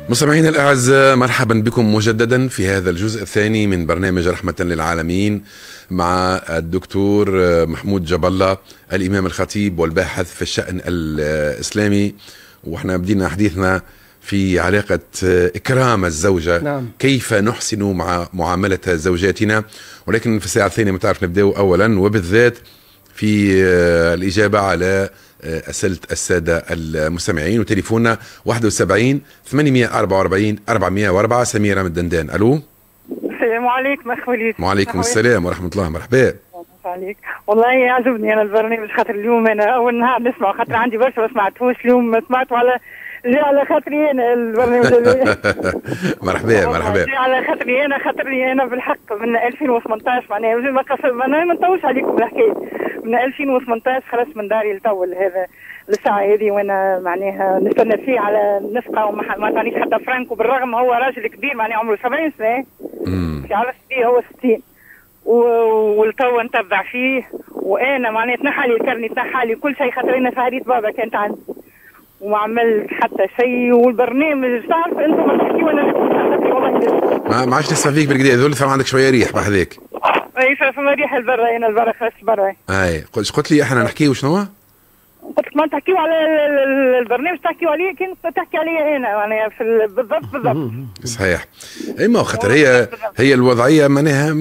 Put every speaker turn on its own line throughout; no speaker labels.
مستمعينا الأعزاء، مرحبا بكم مجددا في هذا الجزء الثاني من برنامج رحمة للعالمين مع الدكتور محمود جاب الله، الإمام الخطيب والباحث في الشأن الإسلامي. وإحنا بدينا حديثنا في علاقة إكرام الزوجة.
نعم.
كيف نحسن مع معاملة زوجاتنا، ولكن في الساعة الثانية متعرف نبدأ أولا وبالذات في الإجابة على أسئلة السادة المستمعين. وتليفوننا 71 844 404. سميرة من الدندان. ألو.
السلام عليكم أخ وليد.
وعليكم السلام ورحمة الله. مرحبا.
عليك. والله يعجبني أنا البرنامج، خاطر اليوم أنا أول نهار نسمع، خاطر عندي برشا ما سمعتوش اليوم، سمعته على خاطري أنا البرنامج.
مرحبا.
على خاطري أنا بالحق من 2018 معناها ما نطولش عليكم الحكاية. من 2018 خرجت من داري لتول هذا الساعة هذه، وانا معناها نستنى فيه على نفقة وما تعنيش حتى فرانك، وبالرغم هو راجل كبير معناها عمره 70 سنة. عرفت بيه هو 60 والتو نتبع فيه، وانا معناها تنحى لي الكرني، تنحى لي كل شيء، خاطر انا فهريت بابا كانت عندي وما عملت حتى شيء. والبرنامج تعرف انتم ما تحكيوا انا والله
ما عادش نسمع فيك بالكدا، ذول ثم عندك شويه ريح بحذاك.
اي فما ريح البرا، انا البرا خرجت برا.
اي قلت لي احنا نحكيو شنو؟
قلت لك ما تحكيوا على البرنامج، تحكيوا عليه كنت تحكي عليه انا معناها بالضبط.
صحيح. اي ما خاطر هي الوضعيه معناها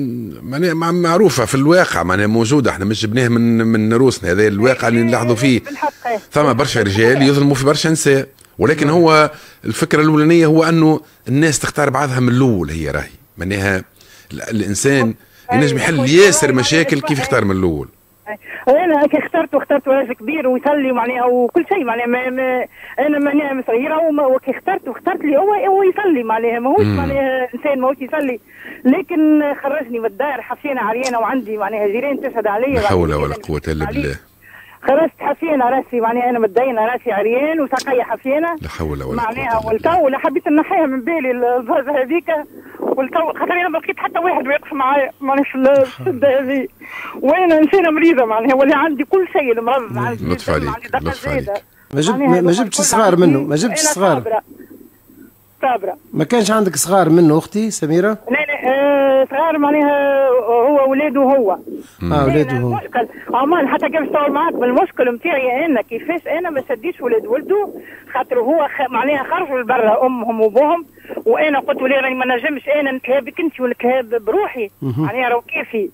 معروفه في الواقع، معناها موجوده، احنا مش جبناه من روسنا، هذا الواقع اللي نلاحظوا فيه. ثم برشا رجال يظلموا في برشا نساء، ولكن هو الفكره الاولانيه هو انه الناس تختار بعضها من الاول. هي راهي معناها الانسان ينجم يحل ياسر مشاكل كيف يختار من الاول.
انا كي اخترت راجل كبير ويصلي معناها وكل شيء معناها انا معناها صغيره، وكي اخترت لي هو يصلي معناها، ماهوش معناها انسان ماهوش يصلي، لكن خرجني من الدار حفينه عريانه، وعندي معناها جيران تشهد علي.
لا حول ولا قوه الا بالله.
خرجت حفينه راسي معناها انا متدينه، راسي عريان وساقيه حفينه.
لا حول ولا
معناها والتو لا حبيت نحيها من بالي الزوجه هذيك، والتو خاطر انا ما لقيت حتى واحد واقف معايا معناها في الشده هذه، وانا انسانه مريضه معناها، واللي عندي كل شيء، المرض عندي،
لطف عليك.
ما جبتش صغار منه، ما جبتش صغار.
صابره.
ما كانش عندك صغار منه اختي سميره؟
لا صغار معناها هو ولاده هو.
ولاده هو.
المشكل عمان حتى كيف نصور معاك، المشكل نتاعي انا كيفاش انا ما شديش ولده، خاطر هو معناها خرجوا لبرا امهم وابوهم، وانا قلت له راني ما نجمش انا نتهابك انت ونتهاب بروحي، معناها راهو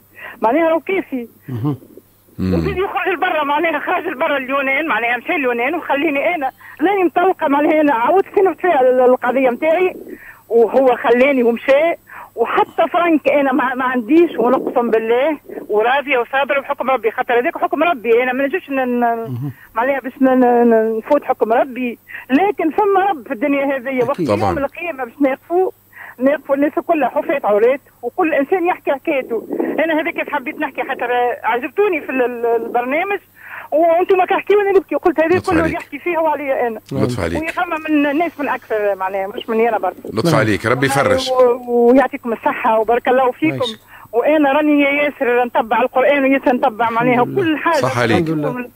كيفي وزيد يخرج لبرا، معناها خرج لبرا اليونان، معناها مشى اليونان وخليني انا راني مطلقه، معناها انا عاودت نتفاعل القضيه نتاعي، وهو خلاني ومشى. وحتى فرنك انا ما عنديش، ونقسم بالله وراضيه وصابره بحكم ربي، خاطر هذاك حكم ربي، انا ما نجمش معناها باش نفوت حكم ربي، لكن ثم رب في الدنيا هذه، وقت يوم القيامه باش ناقفوا الناس كلها حفاة عورات، وكل انسان يحكي حكايته. انا هذاك كيف حبيت نحكي، خاطر عجبتوني في البرنامج، وانتم كحكيوا وانا نبكي، وقلت هذا كله يحكي فيه هو عليا انا.
لطف عليك.
ويفهم من الناس من اكثر معناها، مش مني انا برك.
لطف عليك، ربي يفرج.
ويعطيكم الصحه وبارك الله فيكم. وانا راني ياسر نتبع القران، وياسر نتبع معناها كل حاجه.
صح عليك.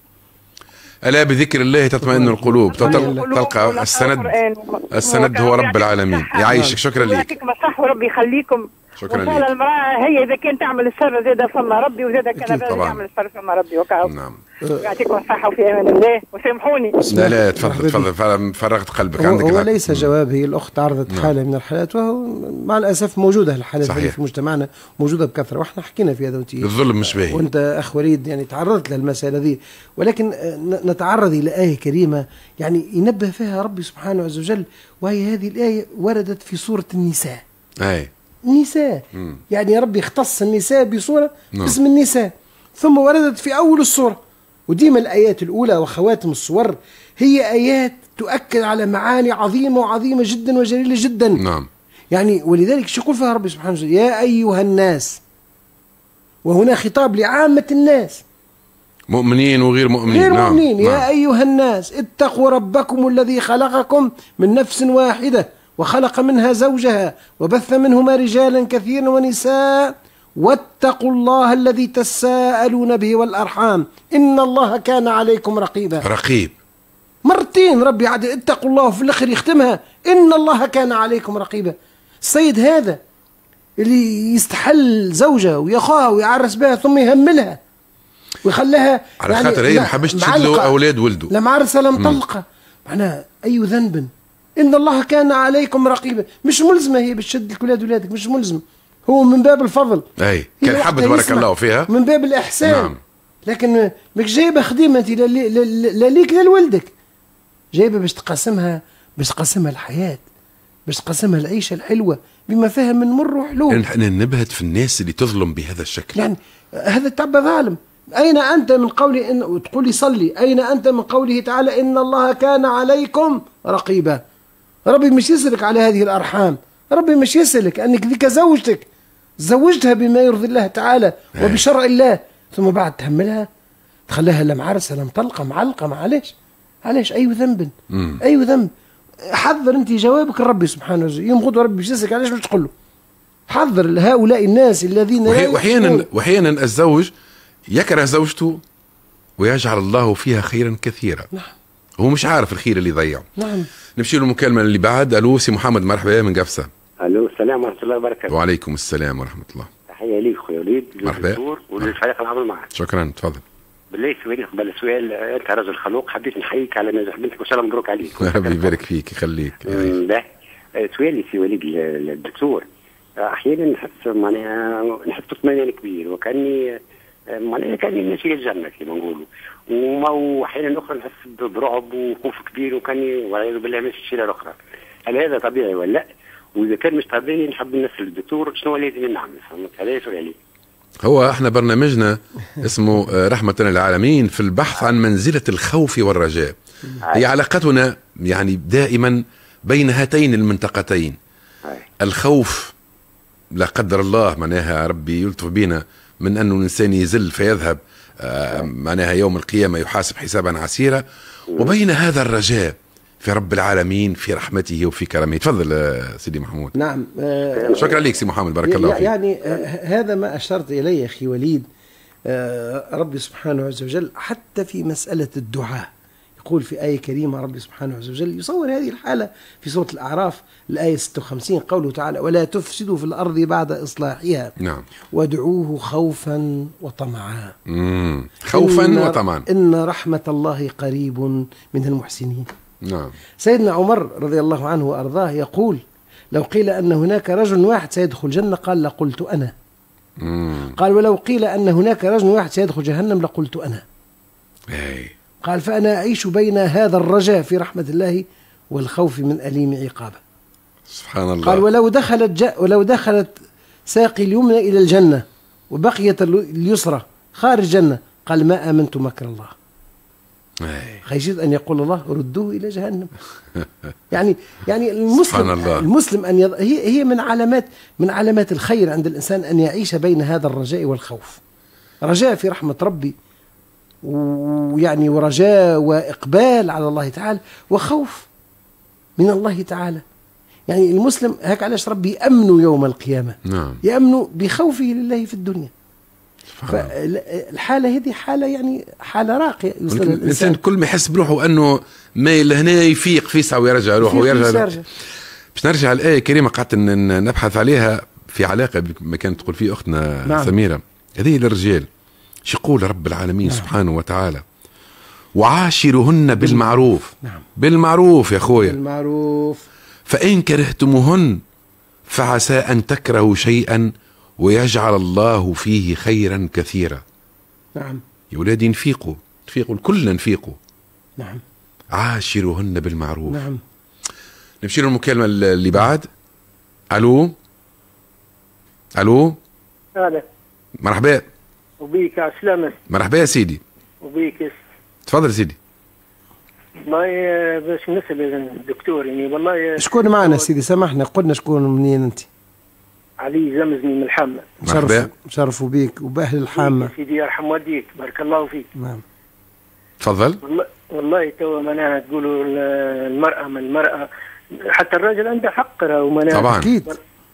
ألا بذكر الله تطمئن القلوب، تلقى السند هو رب العالمين. يعيشك. شكرا لك.
يعطيكم الصحة وربي يخليكم.
شكرا
لك. المرأة هي إذا كانت تعمل الشر زاد فما ربي، وزاد كان يعمل الشر فما ربي وكاو.
نعم.
يعطيكم الصحة وفي أمان الله، وسامحوني.
لا تفضل فرغت قلبك. عندك
هو ليس جواب، هي الأخت عرضت حالة من الحالات، وهو مع الأسف موجودة الحالات في مجتمعنا، موجودة بكثرة، واحنا حكينا في هذا.
الظلم مش باهي،
وأنت أخ وليد يعني تعرضت للمسألة ذي، ولكن نتعرض إلى آية كريمة يعني ينبه فيها ربي سبحانه عز وجل، وهي هذه الآية وردت في سورة النساء. النساء يعني ربي اختص النساء بصورة اسم النساء، ثم وردت في أول السورة. وديما الآيات الأولى وخواتم الصور هي آيات تؤكد على معاني عظيمة وعظيمة جدا وجليلة جدا.
نعم.
يعني ولذلك شو يقول فيها ربي سبحانه وتعالى؟ يا أيها الناس، وهنا خطاب لعامة الناس،
مؤمنين وغير مؤمنين.
غير مؤمنين. يا أيها الناس اتقوا ربكم الذي خلقكم من نفس واحدة وخلق منها زوجها وبث منهما رجالا كثيرا ونساء واتقوا الله الذي تساءلون به والأرحام إن الله كان عليكم رقيبا.
رقيب.
مرتين ربي عاد اتقوا الله، وفي الاخر يختمها ان الله كان عليكم رقيبا. السيد هذا اللي يستحل زوجة ويخاها ويعرس بها ثم يهملها ويخليها
على يعني خاطر هي ما حبش تشد له اولاد ولده،
لا معرسه لا مطلقه. معناها اي ذنب ان الله كان عليكم رقيبا، مش ملزمه هي بتشد لك ولاد ولادك، مش ملزم، هو من باب الفضل.
اي كان حبت بارك الله فيها
من باب الاحسان.
نعم.
لكن مش جايبه خديمه انت لا ليك لا لولدك، جايبه باش تقاسمها الحياه، باش تقاسمها العيشه الحلوه بما فيها من مر وحلو.
احنا نبهت في الناس اللي تظلم بهذا الشكل.
يعني هذا التعب ظالم. أين أنت من قوله إن وتقول لي صلي؟ أين أنت من قوله تعالى إن الله كان عليكم رقيبا؟ ربي مش يسألك على هذه الأرحام، ربي مش يسألك أنك ذيك زوجتك زوجتها بما يرضي الله تعالى وبشرع الله، ثم بعد تهملها تخليها لا معرسة لا مطلقة معلقة. معليش أي ذنب أي ذنب. حذر أنت جوابك ربي سبحانه وتعالى، يوم غد ربي يسألك علاش باش تقول له. حذر هؤلاء الناس الذين
وأحيانا الزوج يكره زوجته ويجعل الله فيها خيرا كثيرا.
نعم.
هو مش عارف الخير اللي ضيعه.
نعم.
نمشي له المكالمة اللي بعد. ألو سي محمد، مرحبا من قفصة.
الو السلام ورحمه الله وبركاته.
وعليكم السلام ورحمه الله.
تحيه ليك خويا وليد،
مرحبا،
وللفريق العمل معك.
شكرا، تفضل.
بالله سؤالي قبل السؤال، انت رجل خلوق، حبيت نحييك على نجاح بنتك وان شاء الله مبروك عليك.
ربي يبارك فيك يخليك.
سؤالي سي وليد الدكتور، احيانا نحس باطمئنان كبير وكاني كاني ماشي الجنه كما نقولوا، واحيانا اخرى نحس برعب وخوف كبير وكاني والعياذ بالله ماشي الشيله الاخرى. هل هذا طبيعي ولا لا؟ واذا كان مش طبيعي نحب نسال الدكتور شنو لازم نعمل؟ هذا سؤالي.
هو احنا برنامجنا اسمه رحمة للعالمين في البحث عن منزلة الخوف والرجاء. هي علاقتنا يعني دائما بين هاتين المنطقتين. الخوف لا قدر الله معناها ربي يلطف بنا من أنه الإنسان يزل فيذهب معناها يوم القيامة يحاسب حسابا عسيرا، وبين هذا الرجاء في رب العالمين في رحمته وفي كرمه. تفضل سيدي محمود.
نعم.
شكرا لك سي محمد، بارك الله فيك.
يعني هذا ما أشرت إليه أخي وليد. ربي سبحانه عز وجل حتى في مسألة الدعاء يقول في آية كريمة، ربي سبحانه عز وجل يصور هذه الحالة في سورة الأعراف الآية 56 قوله تعالى ولا تفسدوا في الأرض بعد إصلاحها.
نعم.
وادعوه خوفا وطمعا.
خوفا وطمعا.
إن رحمة الله قريب من المحسنين.
نعم.
سيدنا عمر رضي الله عنه وأرضاه يقول لو قيل أن هناك رجل واحد سيدخل الجنة قال لقلت أنا. قال ولو قيل أن هناك رجل واحد سيدخل جهنم لقلت أنا. قال فأنا أعيش بين هذا الرجاء في رحمة الله والخوف من أليم عقابه.
سبحان الله.
قال ولو دخلت ساقي اليمنى إلى الجنة وبقيت اليسرى خارج الجنة قال ما آمنت مكر الله. خشيت أن يقول الله ردوه إلى جهنم. يعني المسلم أن هي من علامات الخير عند الإنسان أن يعيش بين هذا الرجاء والخوف. رجاء في رحمة ربي ويعني ورجاء وإقبال على الله تعالى، وخوف من الله تعالى. يعني المسلم هيك علاش ربي يأمنه يوم القيامة.
نعم.
يأمنه بخوفه لله في الدنيا. فالحالة هذه حالة يعني حالة راقية يوصل
الإنسان كل ما يحس بروحه أنه مايل هنا يفيق في ساعة ويرجع روحه ويرجع. باش نرجع الآية الكريمة قعدت نبحث عليها في علاقة بما كانت تقول فيه أختنا. نعم. سميرة هذه للرجال شو يقول رب العالمين. نعم. سبحانه وتعالى وعاشرهن بالمعروف.
نعم.
بالمعروف يا خويا،
بالمعروف.
فإن كرهتموهن فعسى أن تكرهوا شيئا ويجعل الله فيه خيرا كثيرا.
نعم.
يا ولادي نفيقوا كلنا نفيقوا.
نعم.
عاشرهن بالمعروف.
نعم.
نمشي للمكالمة اللي بعد. ألو.
هذا
مرحبا.
وبيك عسلامة.
مرحبا يا سيدي.
وبيك.
تفضل سيدي.
والله باش نسأل الدكتور يعني والله
شكون معنا سيدي؟ سامحنا قلنا شكون منين أنت؟
علي زمزمي من الحامة.
مرحبا.
شرفوا بيك وبأهل الحامة.
سيدي يرحم والديك بارك الله فيك.
نعم.
تفضل.
والله تو مناها تقولوا المرأة حتى الراجل عنده حق ومناها.
طبعا.
أكيد.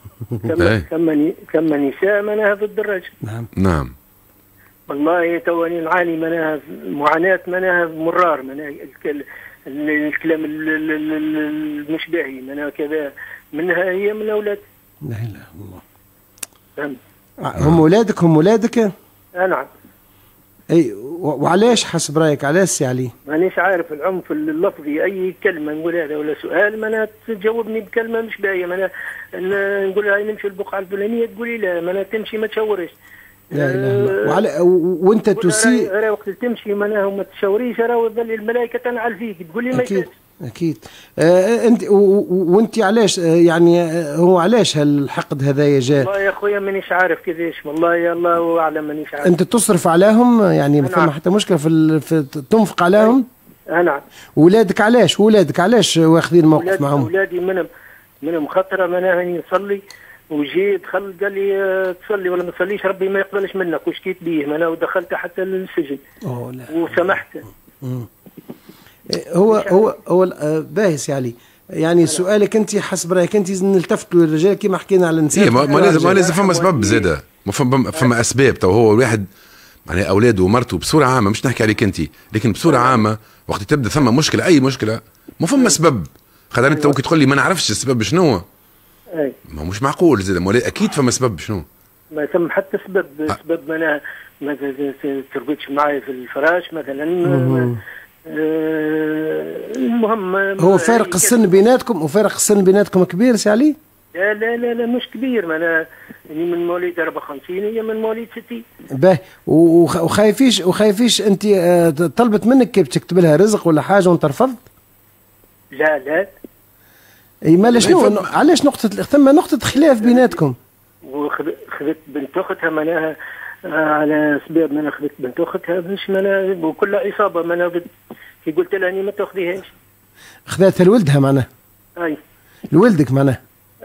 كم نساء مناها ضد الرجل.
نعم.
والله تو نعاني مناها معاناة مناها مرار مناها الكلام المش باهي منها كذا، منها هي من اولاد.
لا اله الا الله.
فهمت.
هم اولادك؟ هم اولادك؟
نعم.
اي وعلاش حسب رايك علاش سي علي؟
مانيش عارف العنف اللفظي، اي كلمه نقول هذا ولا سؤال معناها تجاوبني بكلمه مش باهيه، معناها نقول لها نمشي البقعه الفلانيه تقولي لا، معناها تمشي ما تشاورش.
لا اله الا الله. وانت تسيء
راه وقت تمشي معناها وما تشاوريش راه تظل الملائكه تنعل فيك تقولي ما يفاتش.
اكيد. انت وانت علاش يعني هو علاش هالحقد هذايا جاء؟
والله يا خويا مانيش عارف كيفاش، والله يا الله اعلم مانيش عارف.
انت تصرف عليهم يعني ما فما حتى مشكله في تنفق عليهم؟
نعم.
ولادك علاش؟ ولادك علاش واخذين موقف معهم؟
اولادي منهم خطره معناها راني نصلي وجي دخل قال لي تصلي ولا ما تصليش ربي ما يقبلش منك، وشكيت بيه معناها ودخلت حتى للسجن. وسمحت.
هو باهي سي علي، يعني سؤالك انت حسب رايك انت نلتفتوا للرجال كما حكينا على النساء.
ما لازم فما سبب زاده، فما اسباب. تو هو الواحد معناها اولاده ومرته بصوره عامه، مش نحكي عليك انت، لكن بصوره عامه وقت تبدا ثم مشكله، اي مشكله ما فما سبب. خاطر انت ممكن تقول لي ما نعرفش السبب شنو، ما مش معقول زاد، اكيد فما سبب. شنو
ما ثم حتى سبب معناها ما تربطش معي في الفراش مثلا. المهم
هو فارق السن بيناتكم كبير سي علي؟
لا لا لا لا مش كبير، انا من مواليد 54 هي من مواليد 60.
باهي. وخايفيش انت طلبت منك كيف تكتب لها رزق ولا حاجه وانت رفضت؟
لا لا.
اي مال شنو علاش ثم نقطه خلاف بيناتكم؟
وخذت بنت اختها معناها على اسباب ما اخذت بنت اختها باش معناها وكل اصابه معناها كي قلت لها اني ما تاخذيهاش.
خذتها لولدها معناها؟
اي
لولدك معناها؟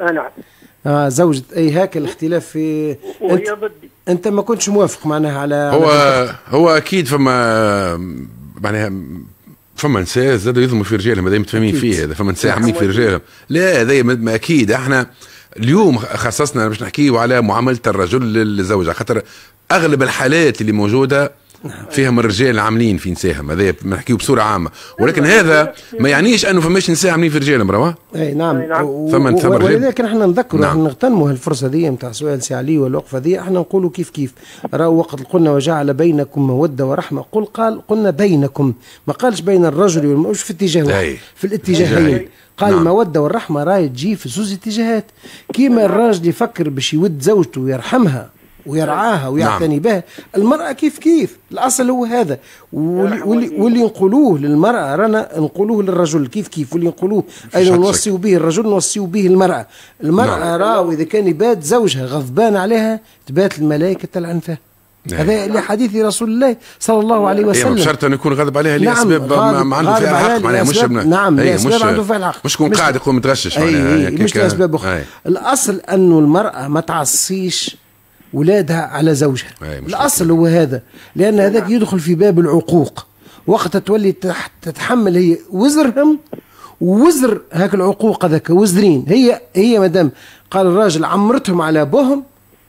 نعم.
زوجة. اي هاك الاختلاف في
وهي ضدي.
انت ما كنتش موافق معناها على
هو اكيد فما معناها فما نساء زادوا يظلموا في رجالهم، هذا متفاهمين فيه، هذا فما نساء عاملين في رجالهم. لا هذا اكيد. احنا اليوم خصصنا باش نحكيو على معامله الرجل للزوجه، خاطر اغلب الحالات اللي موجوده فيهم الرجال عاملين في نساهم، هذا بنحكيو بصوره عامه، ولكن هذا ما يعنيش انه فماش نساء عاملين في رجالهم. راه
اي نعم.
ثم
ولذلك نحن نذكروا نحن نغتنموا هالفرصه ذي نتاع سؤال سي علي والوقفه ذي، احنا نقولوا كيف راهو وقت قلنا وجعل بينكم موده ورحمه، قلنا بينكم، ما قالش بين الرجل والمراه، مش في اتجاه واحد، في الاتجاهين. قال الموده والرحمه راهي تجي في زوج اتجاهات. كيما الراجل يفكر باش يود زوجته ويرحمها ويرعاها ويعتني بها، المرأة كيف الاصل هو هذا. واللي نقولوه للمرأة رانا نقولوه للرجل كيف، واللي نقولوه ايضا نوصيو به الرجل نوصيو به المرأة. راهو اذا كان يبات زوجها غضبان عليها تبات الملائكة تلعن فيها. هذا لحديث رسول الله صلى الله عليه وسلم.
مش شرط انه يكون غضب عليها لاسباب ما عنده فيها حق، معناها مش
نعم لاسباب عنده فيها الحق،
مش كون قاعد يقوم متغشش معناها
مش لاسباب اخرى. الاصل انه المرأة ما تعصيش ولادها على زوجها، الاصل هو هذا، لان هذاك يدخل في باب العقوق. وقت تولي تتحمل هي وزرهم ووزر هاك العقوق، هذاك وزرين. هي مادام قال الراجل عمرتهم على ابوهم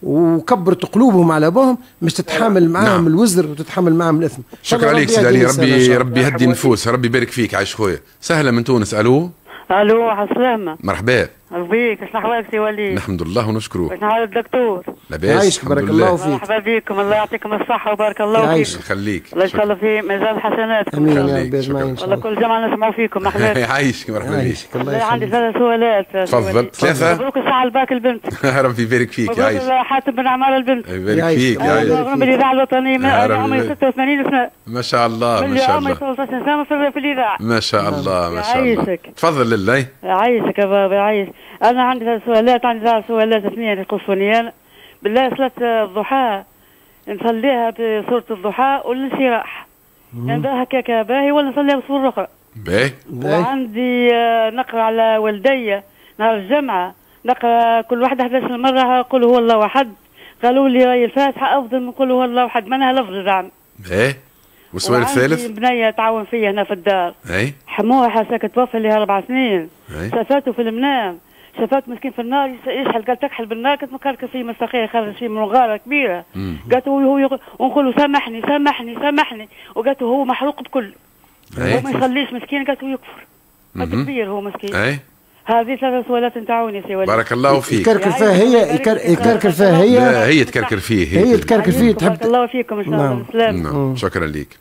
وكبرت قلوبهم على ابوهم، مش تتحمل معاهم الوزر وتتحمل معاهم الاثم.
شكرا لك سيدي علي، ربي يهدي النفوس، ربي يبارك فيك. عايش خويا. سهله من تونس. الو
عالسلامة.
مرحبا
بيك. شنو احوالك سي وليد؟
الحمد لله ونشكروه.
شنو حال الدكتور؟
لاباس
عايشك بارك الله فيك.
مرحبا بكم، الله يعطيكم الصحة وبارك الله فيك.
يخليك.
الله يجعل في ميزان حسناتكم.
امين يا ربي اجمعين.
والله كل جمعة نسمعوا فيكم احباب.
يعيشك مرحبا بك.
الله عندي 3 سؤالات.
تفضل. 3.
مبروك الساعة الباك البنت.
ربي يبارك فيك.
يعيش. حاتم بن عمار البنت.
يبارك فيك. يعيش.
من الإذاعة الوطنية من عمري 86 سنة.
ما شاء الله ما شاء الله.
من عمري 13 سنة في الإذاعة.
ما شاء الله ما شاء الله. تفضل لله.
يعيشك يا بابا يعيش. أنا عندي 3 سؤالات، عندي 3 سؤالات اثنين يخصوني. بالله صلاة الضحى نصليها بسورة الضحى والانشراح، يعني هكاك باهي ولا نصليها بصورة أخرى؟
باهي.
وعندي نقرأ على والدي نهار الجمعة، نقرأ كل واحدة 11 مرة قل هو الله أحد. قالوا لي راي الفاتحة أفضل من قل هو الله أحد، منها لفظ زعم.
باهي. والسؤال الثالث؟
وعندي بنية تعاون فيا هنا في الدار.
اي.
حموها حساك توفى لها 4 سنين. شافته في المنام، شافت مسكين في النار يشحل، قال تكحل بالنار، كنت مكركب فيه مستقيه خرج فيه من غاره كبيره. قالت هو ونقول له سامحني سامحني سامحني، وقالت هو محروق بكل.
وما يصليش مسكين، قالت يكفر. قد كبير هو مسكين. هذه 3 سؤالات نتاعوني سي وليد.
بارك الله فيك.
يكركر فيها هي، يكركر فيها هي.
لا هي تكركر فيه،
هي تكركر فيه.
بارك الله فيكم ان شاء الله. سلام.
شكرا ليك.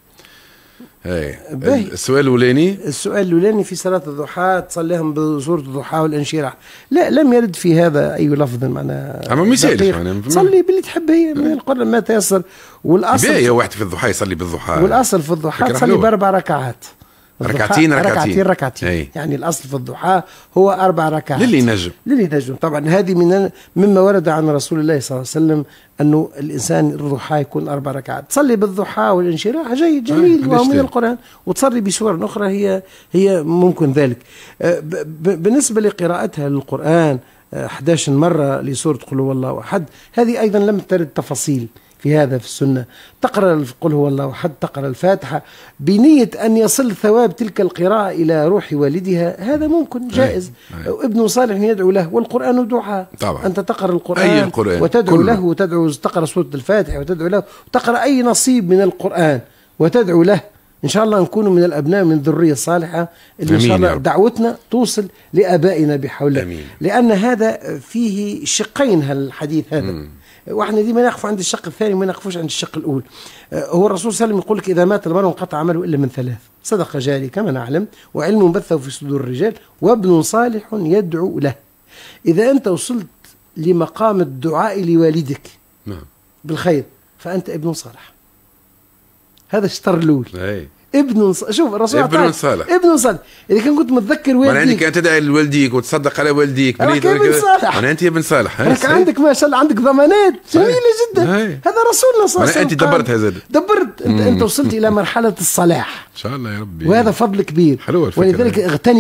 السؤال الأولاني،
السؤال الأولاني في صلاة الضحى تصليهم بسورة الضحى والانشراح. لا لم يرد في هذا أي لفظ معناها.
أما مثال
صلي باللي تحب هي من القرآن ما تيسر. والأصل
هي واحد في الضحى يصلي بالضحى.
والأصل في الضحى تصلي ب4 ركعات.
ركعتين.
يعني الأصل في الضحى هو 4 ركعات
للي نجم.
طبعا هذه مما ورد عن رسول الله صلى الله عليه وسلم أنه الإنسان الضحى يكون 4 ركعات. تصلي بالضحى والانشراح جيد جميل وهو من القرآن، وتصلي بسور أخرى هي ممكن ذلك. بالنسبة لقراءتها للقرآن 11 مرة لسورة قل هو الله أحد، هذه أيضا لم ترد تفاصيل في هذا في السنة. تقرأ قل هو الله أحد، تقرأ الفاتحة بنية أن يصل ثواب تلك القراءة إلى روح والدها، هذا ممكن جائز. ابن صالح يدعو له، والقرآن دعاء طبعا. أنت تقرأ القرآن وتدعو له، وتدعو تقرأ سورة الفاتحة وتدعو له، وتقرأ أي نصيب من القرآن وتدعو له. إن شاء الله نكون من الأبناء من الذرية الصالحة اللي إن شاء الله دعوتنا توصل لآبائنا بحول الله، لأن هذا فيه شقين هالحديث هذا. واحنا ديما نقف عند الشق الثاني وما نقفوش عند الشق الاول. هو الرسول صلى الله عليه وسلم يقول لك اذا مات المرء انقطع عمله الا من 3: صدقه جاريه كما نعلم، وعلم بثه في صدور الرجال، وابن صالح يدعو له. اذا انت وصلت لمقام الدعاء لوالدك بالخير فانت ابن صالح. هذا الشطر الاول. شوف الرسول
ابن صالح.
اذا كنت متذكر والديك،
معناها انت تدعي لوالديك وتصدق على والديك
ابن صالح،
معناها انت ابن صالح.
عندك ما شاء الله عندك ضمانات جميله جدا. هذا رسولنا صلى الله عليه وسلم.
انت دبرت هذا،
انت وصلت الى مرحله الصلاح
ان شاء الله يا ربي،
وهذا فضل كبير. ولذلك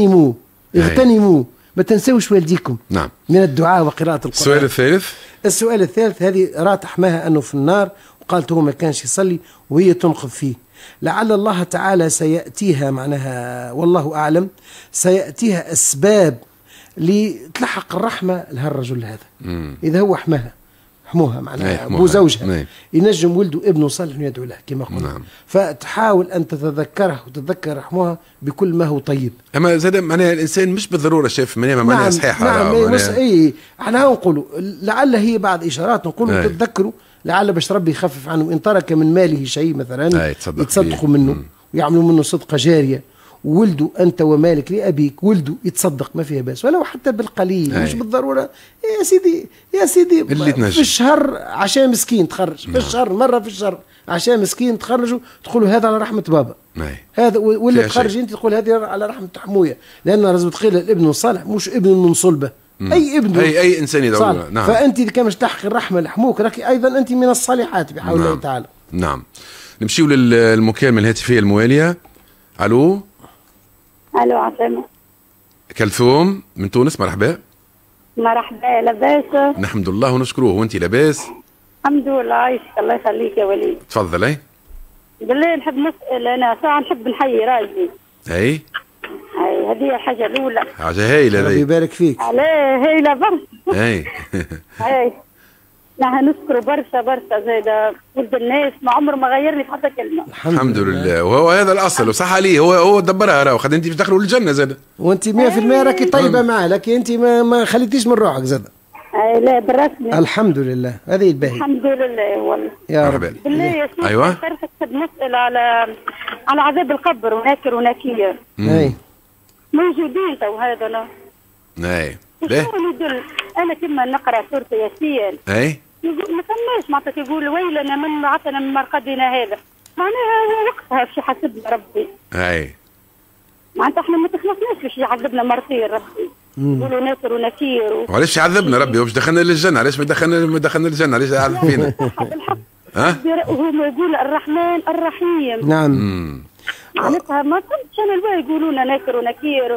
اغتنموا ما تنسوش والديكم.
نعم.
من الدعاء وقراءه القرآن. السؤال الثالث هذه رات حماها انه في النار، وقالت هو ما كانش يصلي وهي تنقذ فيه. لعل الله تعالى سيأتيها معناها والله أعلم سيأتيها أسباب لتلحق الرحمة لها الرجل هذا. إذا هو حموها معناها أبو زوجها ينجم ولده ابنه صالح يدعو له كما قلنا. فتحاول أن تتذكره وتتذكر رحمها بكل ما هو طيب.
أما زاد معناها الإنسان مش بالضرورة شايف معناها معناها صحيحة.
نعم احنا نقولوا لعل هي بعض إشارات نقولوا تتذكروا، لعل باش ربي يخفف عنه. إن ترك من ماله شيء مثلا يتصدقوا منه ويعملوا منه صدقة جارية، ولده أنت ومالك لأبيك ولده يتصدق ما فيها بأس ولو حتى بالقليل. مش بالضرورة يا سيدي في الشهر عشان مسكين تخرج، في الشهر مرة في الشهر عشان مسكين تخرجوا، تقولوا هذا على رحمة بابا. هذا ولا تخرج انت تقول هذه على رحمة حموية، لأن رزق تقيل الابن الصالح مش ابن من صلبه. اي ابن
اي انسان يدعو له.
نعم. فانت اذا كان مش تحقق الرحمه لحموك راك ايضا انت من الصالحات بحول الله تعالى.
نعم. نمشيو للمكالمه الهاتفيه المواليه. الو
عسلامة.
كلثوم من تونس، مرحبا.
مرحبا، لاباس؟
نحمد الله ونشكروه، وانت لاباس؟
الحمد لله عايشك، الله يخليك يا وليد.
تفضل.
بالله نحب نسأل، انا ساعة نحب نحيي راجلي.
اي
هذه الحاجة الأولى.
حاجة هايلة.
ربي يبارك فيك.
عليه هايلة برشا.
اي
نحن نشكره برشا زايدة ولد الناس، ما عمره ما غيرني في حتى كلمة.
الحمد لله. وهو هذا الأصل وصح عليه، هو دبرها راهو، خد انت باش تدخلوا للجنة زاده.
وانت 100% راكي طيبة معاه، لكن انت ما خليتيش من روحك زاده.
لا بالرسمي.
الحمد لله، هذه الباهي.
الحمد لله والله.
يا رب.
بالله يا شيخ.
ايوه.
نسأل على عذاب القبر وناكر ونكير. موجودين تو هذا لا.
ليه؟
انا كما نقرا سوره ياسين. ما فماش معناتها يقول ويلنا من عتنا من مرقدنا هذا، معناها وقتها باش يحاسبنا ربي. معناتها احنا ما تخلصناش باش يعذبنا مرتين ربي. يقولوا ناكر ونكير
وعلاش يعذبنا ربي وباش دخلنا للجنة؟ علاش ما دخلنا للجنة؟ علاش يعذب فينا؟
وهم يقول الرحمن الرحيم.
نعم.
معناتها ما فهمتش انا الباقي يقولوا لنا ناكر ونكير.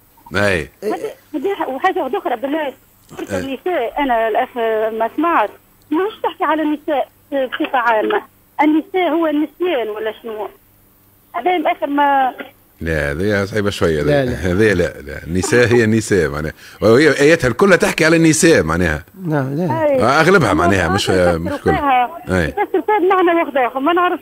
وحاجه اخرى بالله، النساء انا الاخ ما سمعت مش تحكي على النساء بصفه عامه، النساء هو النسيان ولا شنو؟ هذا الاخر ما
لا هذه صعيبه شويه. هذه لا النساء هي النساء معناها، وهي اياتها كلها تحكي على النساء معناها.
لا
اغلبها معناها مش كلها.
تفسر معنى واحد اخر ما نعرف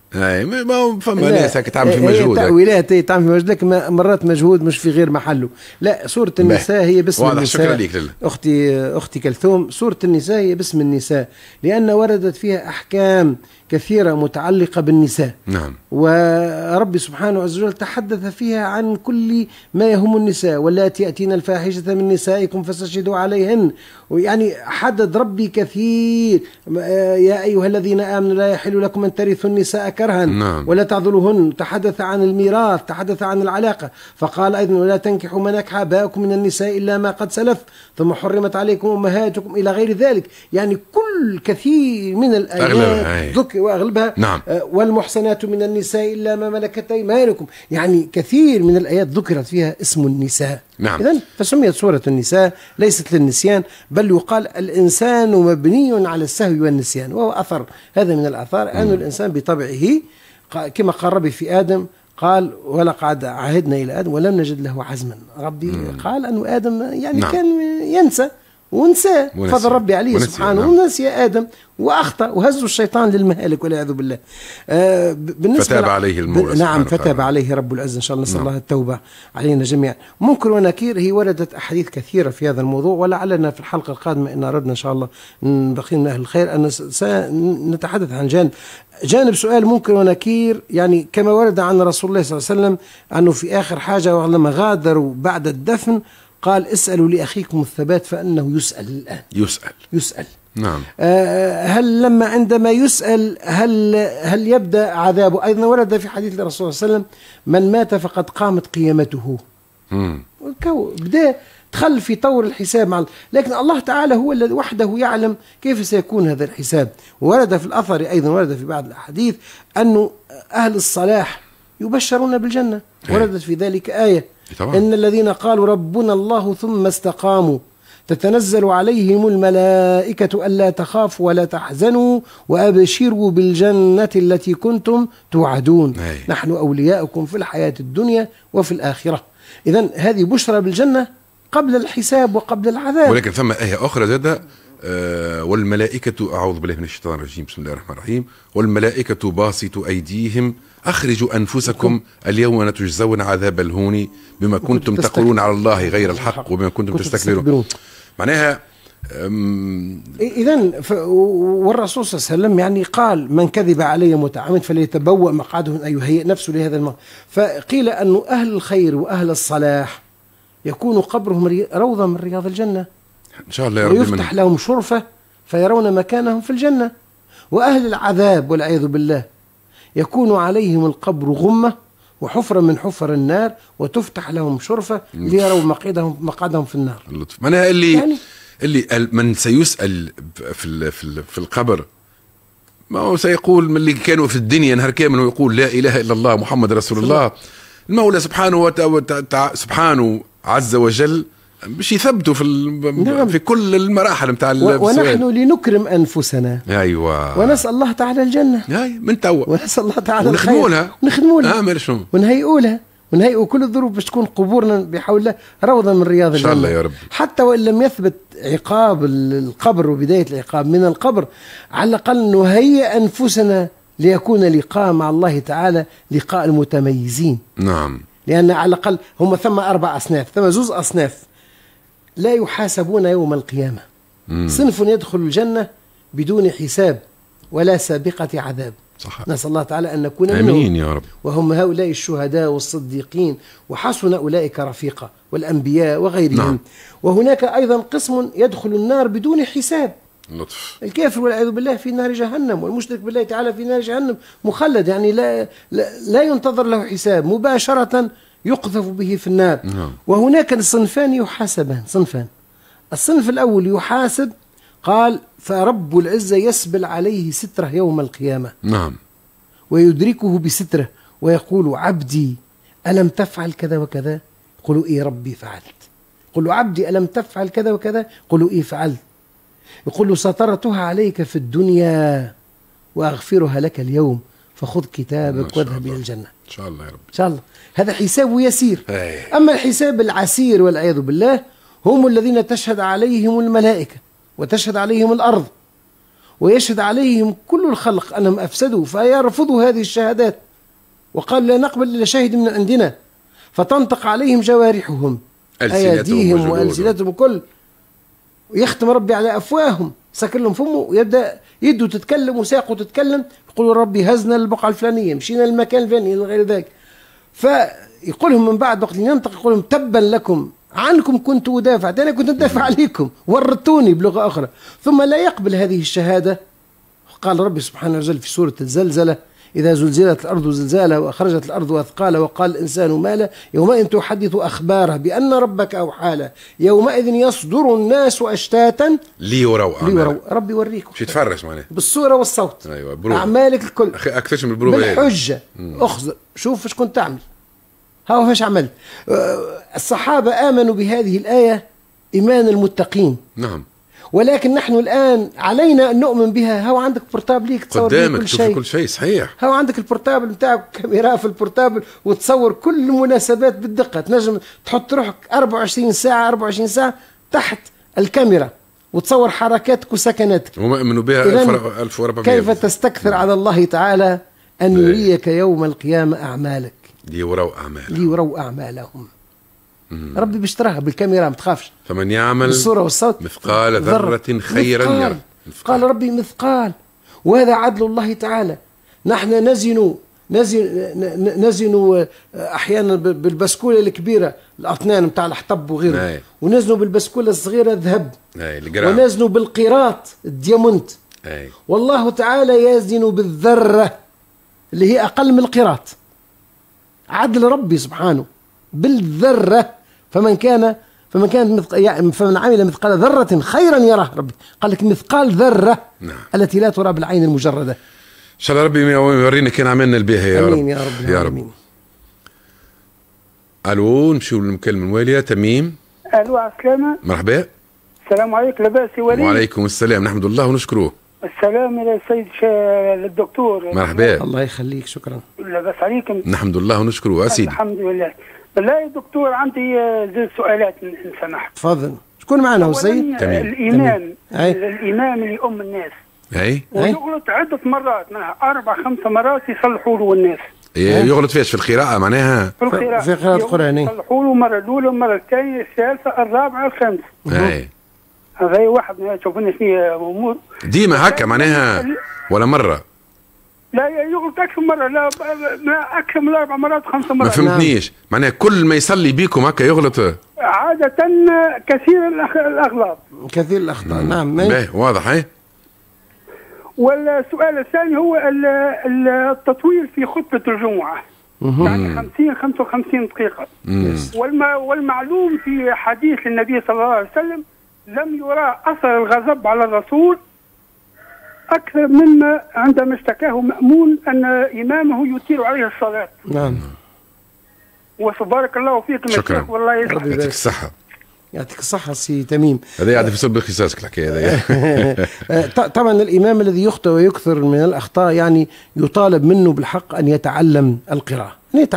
اي ما فما ناس هكا تعمل في مجهود،
تأويلات تعمل في مجهود، لكن مرات مجهود مش في غير محله. لا، سورة النساء هي باسم النساء.
شكرا لك
أختي كلثوم، سورة النساء هي باسم النساء لأن وردت فيها أحكام كثيرة متعلقة بالنساء.
نعم.
ورب سبحانه عز وجل تحدث فيها عن كل ما يهم النساء، واللاتي يأتين الفاحشة من نسائكم فاستشهدوا عليهن. ويعني حدد ربي كثير، يا أيها الذين آمنوا لا يحل لكم أن ترثوا النساء كرها.
نعم.
ولا تعذلوهن. تحدث عن الميراث، تحدث عن العلاقة، فقال أيضا ولا تنكحوا ما نكح آباؤكم من النساء إلا ما قد سلف ثم حرمت عليكم أمهاتكم إلى غير ذلك. يعني كل كثير من الآيات ذكر وأغلبها.
نعم.
والمحسنات من النساء إلا ما ملكت أيمانكم. يعني كثير من الآيات ذكرت فيها اسم النساء.
نعم.
إذن فسميت سورة النساء ليست للنسيان، بل يقال الإنسان مبني على السهو والنسيان، وهو أثر. هذا من الآثار أن الإنسان بطبعه كما قال ربي في آدم، قال ولقد عهدنا إلى آدم ولم نجد له عزما. ربي قال أن آدم يعني كان ينسى ونسى فضل ربي عليه سبحانه، ونسي آدم وأخطأ وهزوا الشيطان للمهالك والعياذ بالله.
فتاب عليه المولى.
نعم، فتاب عليه رب العزة. إن شاء الله نسأل الله التوبة علينا جميعا. منكر ونكير هي وردت أحاديث كثيرة في هذا الموضوع، ولعلنا في الحلقة القادمة إن أردنا إن شاء الله بقي من أهل الخير أن سنتحدث عن جانب سؤال منكر ونكير. يعني كما ورد عن رسول الله صلى الله عليه وسلم أنه في آخر حاجة لما غادروا بعد الدفن قال اسألوا لأخيكم الثبات فإنه يسأل الآن. يسأل.
نعم.
هل عندما يسأل هل يبدأ عذابه؟ أيضا ورد في حديث الرسول صلى الله عليه وسلم من مات فقد قامت قيامته. بدأ دخل في طور الحساب لكن الله تعالى هو الذي وحده يعلم كيف سيكون هذا الحساب. ورد في الأثر أيضا، ورد في بعض الأحاديث أنه أهل الصلاح يبشرون بالجنة. وردت في ذلك آية
طبعا.
إن الذين قالوا ربنا الله ثم استقاموا تتنزل عليهم الملائكة ألا تخافوا ولا تحزنوا وأبشروا بالجنة التي كنتم توعدون. نحن أولياؤكم في الحياة الدنيا وفي الآخرة. إذن هذه بشرى بالجنة قبل الحساب وقبل العذاب.
ولكن ثم آية أخرى زادة والملائكة، أعوذ بالله من الشيطان الرجيم، بسم الله الرحمن الرحيم، والملائكة باسطوا أيديهم أخرجوا أنفسكم اليوم تجزون عذاب الهون بما كنتم تقولون على الله غير الحق وبما كنتم تستكبرون. معناها
إذن والرسول صلى الله عليه وسلم يعني قال من كذب علي متعمد فليتبوأ مقعده أن يهيئ نفسه لهذا الموت. فقيل أن أهل الخير وأهل الصلاح يكون قبرهم روضة من رياض الجنة
إن شاء الله يا رب،
ويفتح لهم شرفة فيرون مكانهم في الجنة. وأهل العذاب والعياذ بالله يكون عليهم القبر غمة وحفرة من حفر النار وتفتح لهم شرفة ليروا مقعدهم في النار.
اللطف معناها اللي من سيسأل في القبر ما هو سيقول من اللي كانوا في الدنيا نهار كامل ويقول لا إله إلا الله محمد رسول الله. المولى سبحانه عز وجل باش يثبتوا في كل المراحل نتاع
ونحن لنكرم انفسنا.
ايوه.
ونسال الله تعالى الجنه.
من توا.
ونسال الله تعالى
ونخدموا لها.
ونهيئوا كل الظروف باش تكون قبورنا بحول الله روضه من رياض الجنه.
ان شاء الله يا رب.
حتى وان لم يثبت عقاب القبر وبدايه العقاب من القبر، على الاقل نهيئ انفسنا ليكون لقاء مع الله تعالى لقاء المتميزين.
نعم.
لان على الاقل هم ثم 4 أصناف، ثم 2 أصناف لا يحاسبون يوم القيامة. صنف يدخل الجنة بدون حساب ولا سابقة عذاب.
صح.
نسأل الله تعالى أن نكون منهم.
آمين يا رب.
وهم هؤلاء الشهداء والصديقين وحسن أولئك رفيقا والأنبياء وغيرهم.
نعم.
وهناك أيضا قسم يدخل النار بدون حساب.
لطف.
الكافر والعياذ بالله في نار جهنم، والمشرك بالله تعالى في نار جهنم مخلد، يعني لا ينتظر له حساب، مباشرة يقذف به في النار. وهناك صنفان يحاسبان. الصنف الأول يحاسب، قال فرب العزة يسبل عليه ستره يوم القيامة.
نعم.
ويدركه بستره ويقول عبدي ألم تفعل كذا وكذا؟ قلوا إيه ربي فعلت. قلوا عبدي ألم تفعل كذا وكذا؟ قلوا إيه فعلت. يقول سترتها عليك في الدنيا وأغفرها لك اليوم فخذ كتابك واذهب إلى الجنة.
إن شاء الله يا رب.
إن شاء الله. هذا حساب يسير. أما الحساب العسير والعياذ بالله هم الذين تشهد عليهم الملائكة وتشهد عليهم الأرض ويشهد عليهم كل الخلق أنهم أفسدوا فيرفضوا هذه الشهادات، وقال لا نقبل إلا شاهد من عندنا، فتنطق عليهم جوارحهم أيديهم وألسنتهم كل، ويختم ربي على أفواههم، سكر لهم فمه، ويبدأ يده تتكلم وساقه تتكلم، يقول ربي هزنا البقعة الفلانية، مشينا المكان الفلاني إلى غير ذلك. فيقولهم من بعد وقت ينطق يقولهم تبا لكم عنكم كنت أدافع، أنا كنت أدافع عليكم ورطوني بلغة أخرى. ثم لا يقبل هذه الشهادة. قال ربي سبحانه وتعالى في سورة الزلزلة إذا زلزلت الأرض زلزالها وأخرجت الأرض أثقالها وقال الإنسان ما له يومئذ تحدث أخبارها بأن ربك أوحى له يومئذ يصدر الناس أشتاتا
ليروا
ربي يوريكم
شو يتفرج معناها
بالصورة والصوت.
أيوة
أعمالك الكل
أكثرش من البروفة
بالحجة. أخذ شوف ايش كنت تعمل، ها فاش عملت. الصحابة آمنوا بهذه الآية إيمان المتقين.
نعم.
ولكن نحن الآن علينا أن نؤمن بها. هاو عندك بورتابل ليك تصور
قدامك تشوف كل شيء صحيح.
هاو عندك البورتابل بتاعك كاميرا في البورتابل وتصور كل المناسبات بالدقة. تنجم تحط روحك 24 ساعة تحت الكاميرا وتصور حركاتك وسكناتك.
وما يؤمنوا بها 1400.
كيف تستكثر على الله تعالى أن يريك يوم القيامة أعمالك ليروا أعمالهم. ربي بيشتراها بالكاميرا ما تخافش.
فمن يعمل
بالصورة والصوت
مثقال ذرة خيرا يره.
قال ربي مثقال، وهذا عدل الله تعالى. نحن نزن أحيانا بالبسكولة الكبيرة الأطنان متاع الحطب وغيره، ونزنوا بالبسكولة الصغيرة الذهب، ونزنوا بالقيراط الديامونت. والله تعالى يزن بالذرة اللي هي أقل من القيراط. عدل ربي سبحانه بالذرة. فمن عمل مثقال ذرة خيرا يره. ربي قال لك مثقال ذرة.
نعم.
التي لا ترى بالعين المجردة.
إن شاء الله ربي يورينا كان عملنا البيها يا رب.
أمين يا رب.
يا رب. ألو نمشيو للمكالمة الموالية. تميم.
ألو عسلامة.
مرحبا.
السلام عليكم. لاباس وليد؟
وعليكم السلام نحمد الله ونشكروه.
السلام إلى السيد الدكتور.
مرحبا.
الله يخليك شكرا.
لاباس عليكم؟
نحمد الله ونشكروه يا سيدي.
الحمد لله. بالله يا دكتور عندي زي سؤالات إن سمحت.
تفضل. شكون معنا هو السيد؟
الإمام اللي يؤم الناس. ويغلط عدة مرات منها 4-5 مرات يصلحوا له الناس.
يغلط فيش في القراءة معناها؟
في القراءة القرآنية.
يصلحوا له مرة الأولى المرة الثانية الثالثة الرابعة الخامسة. هذا واحد ما يشوفنا فيه أمور.
ديما هكا معناها ولا مرة؟
لا يغلط أكثر مرة، لا أكثر من 4 مرات 5 مرات.
ما فهمتنيش. معناها كل ما يصلي بيكم هكا يغلط؟
عادة كثير الأغلاط.
كثير الأخطاء. نعم.
واضح.
والسؤال الثاني هو التطويل في خطبة الجمعة، يعني 50-55 دقيقة. والمعلوم في حديث النبي صلى الله عليه وسلم لم يرى أثر الغضب على الرسول أكثر مما عندما اشتكاه مأمون أن إمامه يطيل عليه الصلاة.
نعم.
وبارك الله فيكم.
شكرا.
والله
يعطيك الصحة.
يعطيك الصحة سي تميم.
هذا يعرف يصب بخصاصك الحكاية هذا.
طبعا الإمام الذي يخطئ ويكثر من الأخطاء يعني يطالب منه بالحق أن يتعلم القراءة،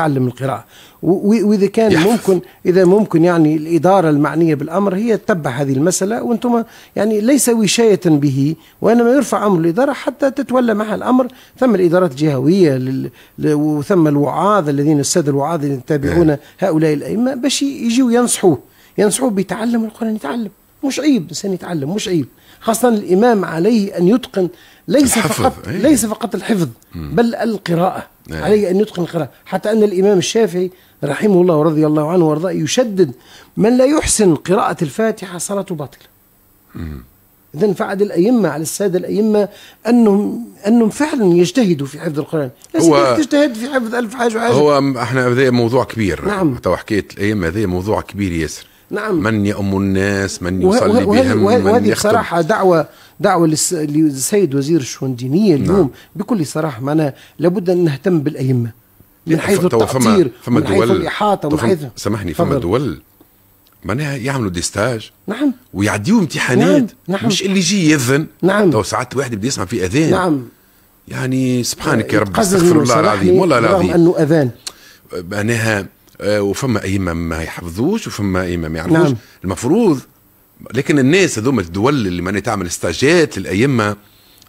وإذا كان يحفظ. ممكن يعني الإدارة المعنية بالأمر هي تتبع هذه المسألة، وأنتم يعني ليس وشاية به، وإنما يرفع أمر الإدارة حتى تتولى معها الأمر. ثم الإدارات الجهوية وثم الوعاظ الذين السادة الوعاظ الذين يتابعون هؤلاء الأئمة باش يجوا ينصحوه بيتعلم القرآن. يتعلم مش عيب، إنسان يتعلم مش عيب، خاصة الإمام عليه أن يتقن ليس فقط الحفظ بل القراءة. عليه أن يتقن القراءة، حتى أن الإمام الشافعي رحمه الله ورضي الله عنه وارضاه يشدد من لا يحسن قراءة الفاتحة صلاته باطلة. إذن فعد الأئمة على السادة الأئمة أنهم فعلا يجتهدوا في حفظ القرآن. هو تجتهد في حفظ 1000 حاجة وحاجة.
هو احنا هذا موضوع كبير.
نعم.
تو حكاية الأئمة هذا موضوع كبير ياسر.
نعم.
من يؤم الناس، من يصلي بهم،
وهذه بصراحة دعوة للسيد وزير الشؤون الدينية اليوم. نعم. بكل صراحة معناها لابد أن نهتم بالأئمة من حيث التقدير ومن حيث الإحاطة ومن حيث
سامحني. فما دول معناها يعملوا ديستاج.
نعم.
ويعديوا امتحانات. نعم. مش اللي يجي يذن.
نعم.
تو ساعات واحد بده يسمع في أذان.
نعم.
يعني سبحانك يا رب، استغفر الله العظيم والله العظيم
أنه أذان
معناها. وفما أئمة ما يحفظوش وفما أئمة ما يعرفوش.
نعم.
المفروض لكن الناس هذوما الدول اللي ماني تعمل استاجات للأئمة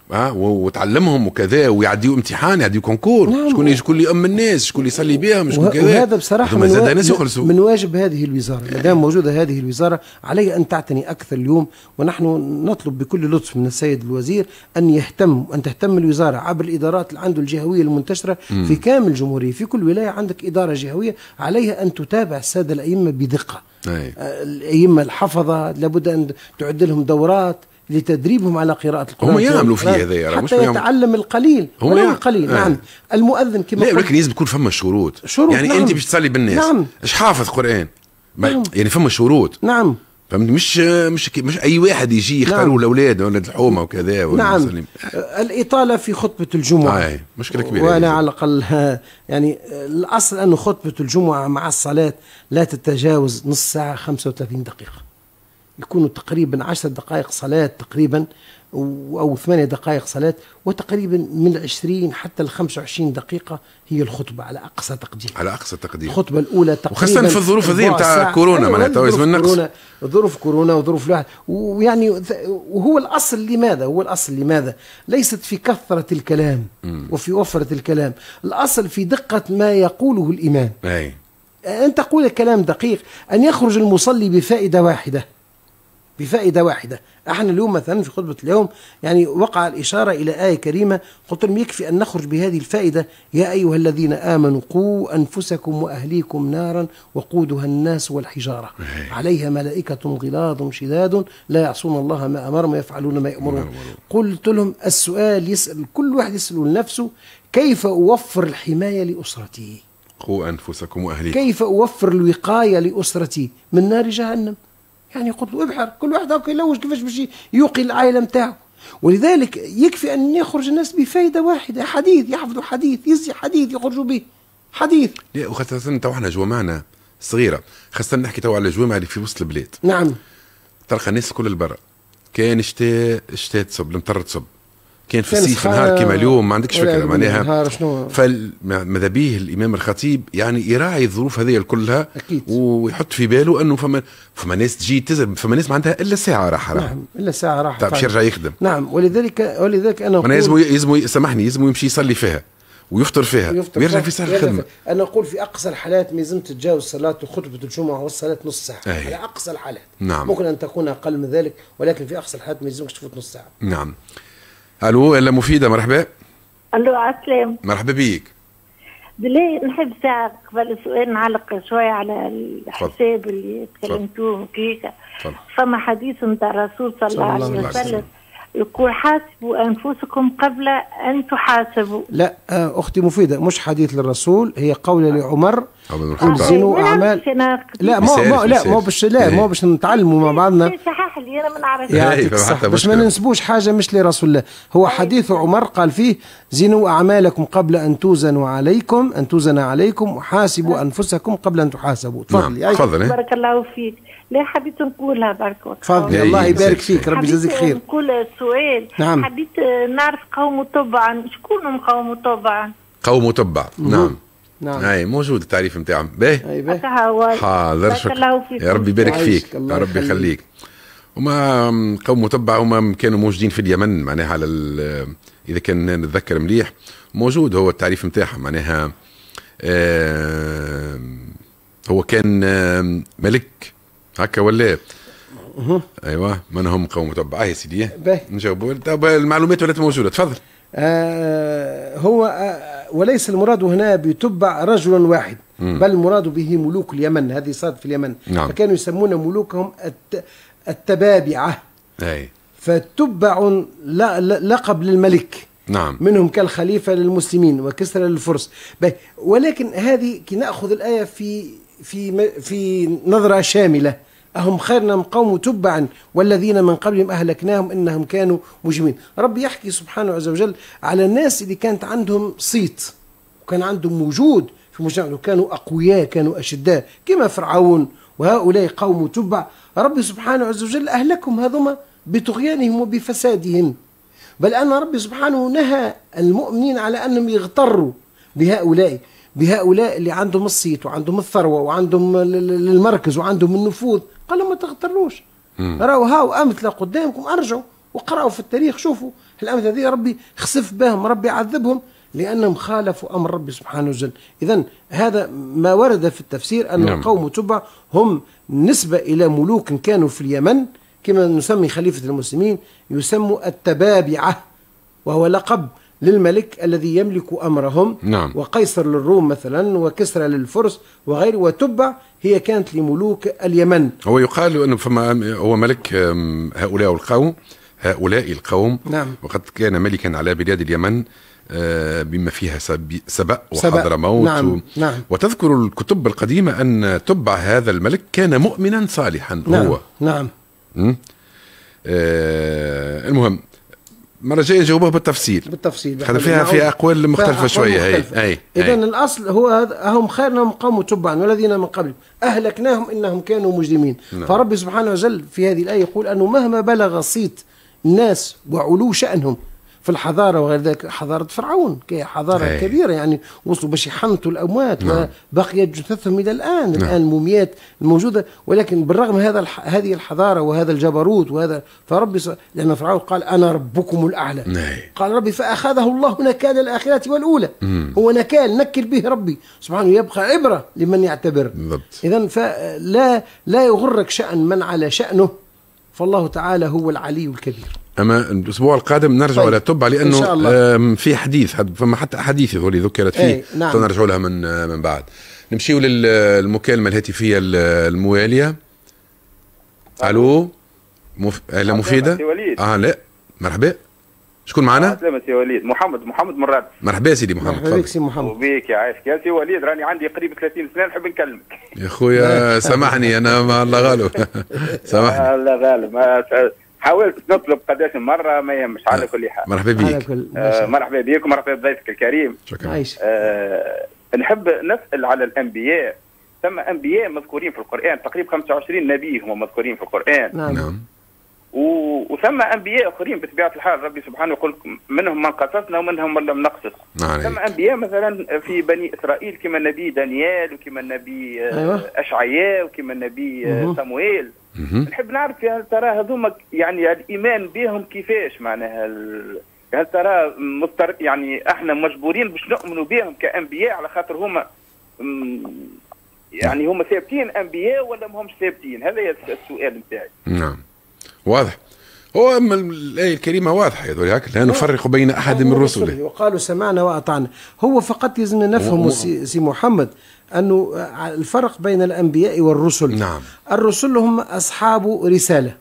وتعلمهم وكذا، ويعديوا امتحان، يعديوا كونكور. نعم. شكون اللي يؤم الناس، شكون اللي يصلي بهم، شكون كذا.
وهذا بصراحه من واجب هذه الوزاره. ما دام موجوده هذه الوزاره عليها ان تعتني اكثر اليوم، ونحن نطلب بكل لطف من السيد الوزير ان تهتم الوزاره عبر الادارات اللي عنده الجهويه المنتشره في كامل الجمهوريه. في كل ولايه عندك اداره جهويه عليها ان تتابع الساده الائمه بدقه. الائمه الحفظه لابد ان تعد لهم دورات لتدريبهم على قراءة القرآن.
هم يعملوا فيه هذا
حتى يتعلم القليل. هم القليل. نعم. المؤذن كما
لا، ولكن لازم يكون فما شروط. يعني نعم. انت باش تصلي بالناس. نعم. ايش حافظ قرآن؟ نعم. يعني فما شروط.
نعم.
فهمت؟ مش اي واحد يجي يختاروا نعم. الاولاد ولا الحومه وكذا.
نعم. الإطالة في خطبة الجمعة
مشكلة كبيرة.
وانا على الأقل يعني الأصل أن خطبة الجمعة مع الصلاة لا تتجاوز نص ساعة 35 دقيقة. يكونوا تقريبا 10 دقائق صلاة تقريبا، أو 8 دقائق صلاة، وتقريبا من 20 حتى 25 دقيقة هي الخطبة على أقصى تقدير. الخطبة الأولى تقريبا،
وخاصة في الظروف هذه نتاع كورونا، معناتها
ظروف كورونا وظروف الواحد. ويعني وهو الأصل لماذا؟ ليست في كثرة الكلام وفي وفرة الكلام، الأصل في دقة ما يقوله الإمام. أن تقول كلام دقيق، أن يخرج المصلي بفائدة واحدة. احنا اليوم مثلا في خطبة اليوم يعني وقع الإشارة إلى آية كريمة، قلت لهم يكفي أن نخرج بهذه الفائدة: يا أيها الذين آمنوا قوا أنفسكم وأهليكم نارا وقودها الناس والحجارة عليها ملائكة غلاظ شداد لا يعصون الله ما أمرهم ويفعلون ما يأمرون. قلت لهم السؤال يسأل كل واحد يسأل لنفسه: كيف أوفر الحماية لأسرتي؟
قوا أنفسكم وأهليكم.
كيف أوفر الوقاية لأسرتي من نار جهنم؟ يعني قلت له ابحر، كل واحد هكا يلوج كيفاش باش يوقي العائله نتاعو. ولذلك يكفي ان يخرج الناس بفائده واحده، حديث يحفظوا حديث، يزي حديث يخرجوا به حديث.
لا، وخاصه تو احنا جوامعنا صغيره، خاصه نحكي تو على الجوامع اللي في وسط البلاد.
نعم.
تلقى الناس الكل البرا، كان شتاء تصب، المطر تصب، كان في الصيف نهار كما اليوم ما عندكش فكره معناها. فماذا به الامام الخطيب يعني يراعي الظروف هذه كلها ويحط في باله انه فما ناس تجي تزرب، فما ناس ما عندها الا ساعه راحه.
نعم، الا ساعه راحه
باش يرجع يخدم.
نعم. ولذلك انا اقول
يلزم سامحني، يلزم يمشي يصلي فيها ويفطر فيها ويرجع في ساعه الخدمه.
انا اقول في اقصى الحالات ما لازم تتجاوز صلاه وخطبه الجمعه والصلاه نص ساعه. على اقصى الحالات.
نعم.
ممكن ان تكون اقل من ذلك، ولكن في اقصى الحالات ما لازمش تفوت نص ساعه.
نعم. الو، الا مفيده، مرحبا.
الو، عسلام.
مرحبا بيك.
بالله نحب ساعة قبل السؤال نعلق شوية على الحساب اللي تكلمتوه كيكا. فما حديث نتاع الرسول صلى الله عليه وسلم يقول: حاسبوا أنفسكم قبل أن تحاسبوا.
لا أختي مفيدة، مش حديث للرسول، هي قولة لعمر: زينوا أعمال. لا مو باش نتعلموا مع بعضنا.
صحح لي أنا ما نعرفش.
يعطيك الصحة، باش ما ننسبوش حاجة مش لرسول الله. هو حديث عمر قال فيه: زينوا أعمالكم قبل أن توزن عليكم وحاسبوا أنفسكم قبل أن تحاسبوا.
تفضلي.
تفضلي. بارك الله فيك. لا حبيت نقولها بارك الله.
تفضلي، الله يبارك فيك، ربي يجزيك خير.
نقول السؤال.
نعم.
حبيت نعرف قوم تبعا، شكون قوم تبعا؟
قوم تبع. نعم. اي موجود التعريف نتاعهم. باهي. حاضر، شكرا. يا ربي يبارك فيك، يا ربي يخليك. هما قوم متبع، هما كانوا موجودين في اليمن، معناها على اذا كان نتذكر مليح موجود هو التعريف نتاعهم. معناها هو كان ملك هكا ولا ايوه. من هم قوم متبع؟ يا سيدي نجاوبوا. المعلومات ولات موجوده. تفضل.
هو وليس المراد هنا بتبع رجل واحد، بل المراد به ملوك اليمن. هذه صارت في اليمن.
نعم.
فكانوا يسمون ملوكهم التبابعة. فتبع لقب للملك.
نعم.
منهم كالخليفة للمسلمين وكسرى للفرس. ولكن هذه كي نأخذ الآية في نظرة شاملة: أهم خيرنا من قوم تبعا والذين من قبلهم أهلكناهم إنهم كانوا مجرمين. ربي يحكي سبحانه عز وجل على الناس اللي كانت عندهم صيت وكان عندهم وجود في مجتمع، وكانوا أقوياء، كانوا أشداء كما فرعون. وهؤلاء قوم تبع ربي سبحانه عز وجل أهلكهم هذوما بطغيانهم وبفسادهم. بل أن ربي سبحانه نهى المؤمنين على أنهم يغتروا بهؤلاء اللي عندهم الصيت وعندهم الثروة وعندهم المركز وعندهم النفوذ. قال ما تغتروش، راوا هاو أمثلة قدامكم، أرجعوا وقرأوا في التاريخ شوفوا الأمثلة هذه ربي خسف بهم، ربي عذبهم لأنهم خالفوا أمر ربي سبحانه وتعالى. إذن هذا ما ورد في التفسير أن القوم تبع هم نسبة إلى ملوك كانوا في اليمن كما نسمي خليفة المسلمين يسموا التبابعة، وهو لقب للملك الذي يملك أمرهم.
نعم.
وقيصر للروم مثلا وكسرى للفرس وغيره، وتبع هي كانت لملوك اليمن.
هو يقال أنه فما هو ملك هؤلاء القوم.
نعم.
وقد كان ملكا على بلاد اليمن بما فيها سبأ وحضرموت.
نعم. نعم.
وتذكر الكتب القديمة أن تبع هذا الملك كان مؤمنا صالحا.
نعم.
هو
نعم.
المهم مرة جاية نجاوبها بالتفصيل خاطر فيها أقوال مختلفة شوية.
إذن الأصل هو هم خيرنا قوم تبعا والذين من قبل أهلكناهم إنهم كانوا مجرمين.
نعم.
فربي سبحانه وتعالى في هذه الآية يقول أنه مهما بلغ صيت الناس وعلو شأنهم في الحضارة وغير ذلك، حضارة فرعون كي حضارة كبيرة يعني وصلوا باش يحنطوا الأموات.
نعم.
وبقيت جثثهم إلى الآن.
نعم.
الآن الموميات الموجودة، ولكن بالرغم هذه الحضارة وهذا الجبروت وهذا فربي لأن فرعون قال أنا ربكم الأعلى. قال ربي فأخذه الله نكال الآخرة والأولى. هو نكل به ربي سبحانه، يبقى عبرة لمن يعتبر. إذن فلا يغرك شأن من على شأنه، فالله تعالى هو العلي الكبير.
أما الأسبوع القادم نرجع إلى تبع لأنه في حديث فما حتى أحاديث اللي ذكرت فيه.
نعم.
نرجع لها من بعد. نمشيو للمكالمة الهاتفية الموالية. ألو أهلا مفيدة. لا مرحبا، شكون معنا؟
سلامة سي وليد. محمد مراد.
مرحبا سيدي محمد.
مرحبا بك سي محمد.
وبيك يا عايشك يا سي وليد، راني عندي قريب 30 سنة نحب نكلمك
يا خويا. سامحني أنا ما الله غالب. سامحني.
الله غالب. حاولت نطلب قداش مرة ما يهمش. على كل حال
مرحبا بك.
مرحبا بك ومرحبا بضيفك الكريم.
شكرا.
نحب نسأل على الأنبياء. ثم أنبياء مذكورين في القرآن تقريبا 25 نبي هم مذكورين في القرآن.
نعم.
وثم أنبياء آخرين بطبيعة الحال ربي سبحانه يقول منهم من قصصنا ومنهم من لم نقصص. ثم أنبياء مثلا في بني إسرائيل كما النبي دانيال وكما النبي أشعياء وكما النبي صموئيل. نحب نعرف هل ترى هذوما يعني الإيمان بهم كيفاش معناها هل ترى يعني احنا مجبورين باش نؤمنوا بهم كأنبياء على خاطر هما يعني هما ثابتين أنبياء ولا ما همش ثابتين؟ هذا السؤال نتاعي.
نعم واضح. هو الآية الكريمة واضحة يقول هكذا لا نفرق بين أحد من رسله
وقالوا سمعنا وأطعنا. هو فقط لازم نفهم سي محمد أنه الفرق بين الأنبياء والرسل.
نعم.
الرسل هم أصحاب رسالة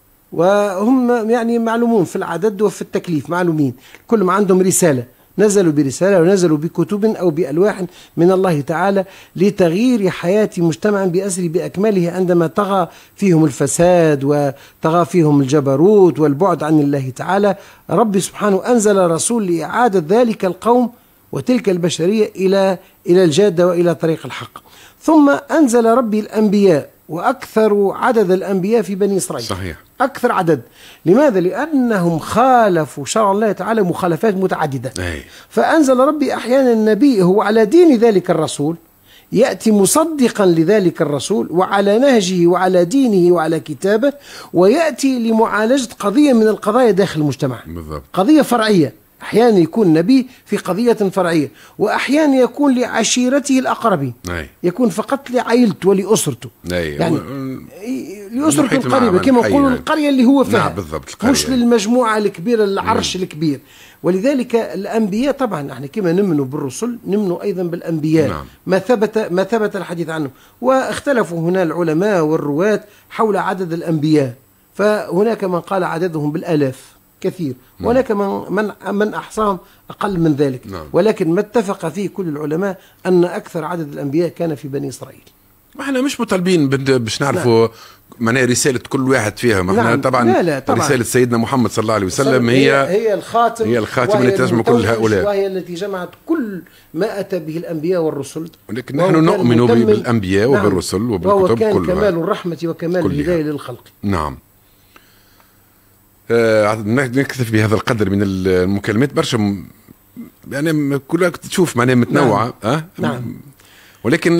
وهم يعني معلومون في العدد وفي التكليف، معلومين كلهم عندهم رسالة، نزلوا برسالة ونزلوا بكتب أو بألواح من الله تعالى لتغيير حياة مجتمع بأسره بأكمله عندما طغى فيهم الفساد وطغى فيهم الجبروت والبعد عن الله تعالى. رب سبحانه أنزل رسول لإعادة ذلك القوم وتلك البشرية إلى الجادة وإلى طريق الحق. ثم أنزل ربي الأنبياء، وأكثر عدد الأنبياء في بني إسرائيل.
صحيح.
أكثر عدد. لماذا؟ لأنهم خالفوا شرع الله تعالى مخالفات متعددة. فأنزل ربي أحيانا النبي هو على دين ذلك الرسول، يأتي مصدقا لذلك الرسول وعلى نهجه وعلى دينه وعلى كتابه، ويأتي لمعالجة قضية من القضايا داخل المجتمع.
بالضبط.
قضية فرعية. أحيانا يكون نبي في قضية فرعية، وأحيانا يكون لعشيرته الأقربين. يكون فقط لعائلته ولأسرته. يعني لأسرته القريبة كما يقولون القرية اللي هو فيها. مش للمجموعة الكبيرة العرش الكبير. ولذلك الأنبياء طبعا احنا كما نمنوا بالرسل نمنوا أيضا بالأنبياء. ما ثبت الحديث عنه. واختلفوا هنا العلماء والرواة حول عدد الأنبياء، فهناك من قال عددهم بالآلاف كثير، وهناك من أحصاهم أقل من ذلك. ولكن ما اتفق فيه كل العلماء أن أكثر عدد الأنبياء كان في بني إسرائيل.
احنا مش مطالبين باش نعرفوا معناها رسالة كل واحد فيهم. احنا طبعا رسالة سيدنا محمد صلى الله عليه وسلم هي الخاتم اللي تجمع كل هؤلاء،
وهي التي جمعت كل ما أتى به الأنبياء والرسل.
ولكن نحن نؤمن بالأنبياء وبالرسل وبالكتب
كلها، وهو كان
كلها
كمال الرحمة وكمال الهداية للخلق.
نعم. نكتفي بهذا القدر من المكالمات. برشا يعني كلها تشوف معناها متنوعة.
نعم.
ولكن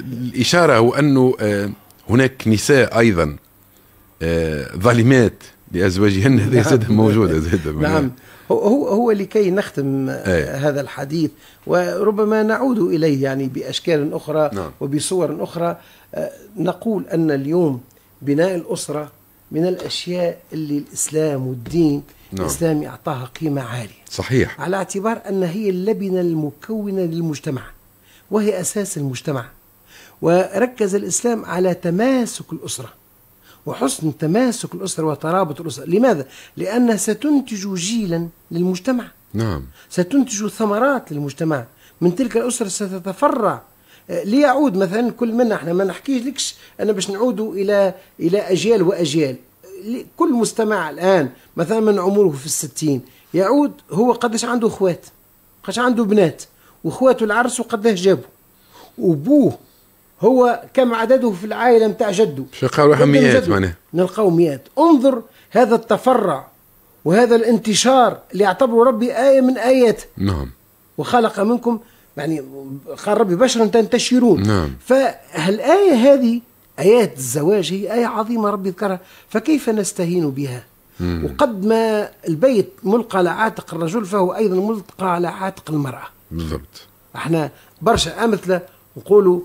الإشارة هو أنه هناك نساء أيضا ظالمات لأزواجهن هذه زاد موجودة زاد.
نعم. هو لكي نختم هذا الحديث وربما نعود إليه يعني بأشكال أخرى وبصور أخرى، نقول أن اليوم بناء الأسرة من الأشياء اللي الإسلام والدين الإسلامي أعطاها قيمة عالية.
صحيح.
على اعتبار أن هي اللبنة المكونة للمجتمع وهي أساس المجتمع، وركز الإسلام على تماسك الأسرة وحسن تماسك الأسرة وترابط الأسرة. لماذا؟ لأنها ستنتج جيلا للمجتمع.
نعم.
ستنتج ثمرات للمجتمع، من تلك الأسرة ستتفرع ليعود مثلا كل منا. احنا ما نحكيش لكش أنا باش نعودوا إلى أجيال وأجيال. كل مجتمع الآن مثلا من عمره في 60 يعود هو قداش عنده أخوات، قداش عنده بنات، وأخواته العرس وقداش جابوا، وأبوه هو كم عدده في العائلة متاع جده،
شقاو مئات معناها،
نلقاو مئات. انظر هذا التفرع وهذا الانتشار اللي يعتبره ربي آية من آياته.
نعم.
وخلق منكم يعني قال ربي بشرا تنتشرون.
نعم.
فالآية هذه آيات الزواج هي آية عظيمة ربي ذكرها، فكيف نستهين بها؟ وقد ما البيت ملقى على عاتق الرجل فهو أيضا ملقى على عاتق المرأة.
بالضبط.
احنا برشا أمثلة نقولوا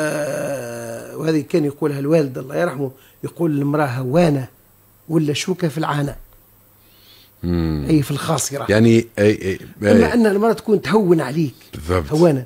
وهذه كان يقولها الوالد الله يرحمه، يقول المرأة هوانة ولا شوكة في العانة، أي في الخاصرة،
يعني
إما أن المرأة تكون تهون عليك.
بالضبط.
هوانة.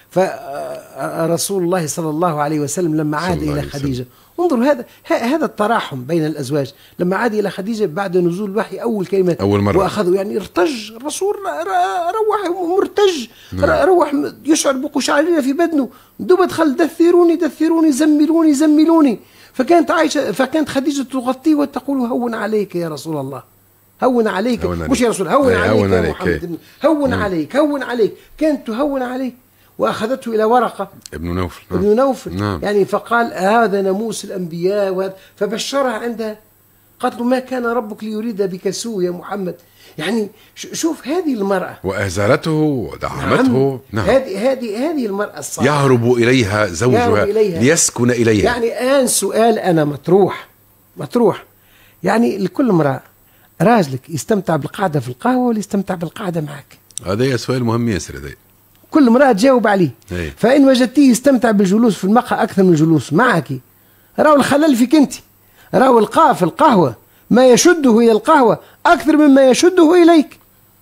فرسول الله صلى الله عليه وسلم لما عاد إلى خديجة، انظر هذا التراحم بين الأزواج، لما عاد إلى خديجة بعد نزول الوحي أول كلمة
أول مرة
وأخذوا يعني ارتج الرسول، روح مرتج، روح يشعر بقشعريرة في بدنه، دوب دخل دثروني دثروني زملوني زملوني. فكانت خديجة تغطيه وتقول هون عليك يا رسول الله، هون عليك، مش يا رسول، هون عليك يا محمد، هون عليك، هون عليك. كانت تهون عليه وأخذته إلى ورقة ابن نوفل.
نعم.
يعني فقال هذا ناموس الأنبياء، فبشرها عندها، قالت له ما كان ربك ليريد بك سوء يا محمد. يعني شوف هذه المرأة
وأزارته ودعمته.
نعم. هذه المرأة الصالحة
يهرب إليها زوجها ليسكن إليها.
يعني الآن سؤال أنا مطروح يعني لكل امرأة، راجلك يستمتع بالقعدة في القهوة ولا يستمتع بالقعدة معك؟
هذا سؤال مهم ياسر. هذا
كل امرأة تجاوب عليه. فإن وجدتيه يستمتع بالجلوس في المقهى أكثر من الجلوس معك، راهو الخلل فيك أنت، راهو في القهوة ما يشده إلى القهوة أكثر مما يشده إليك.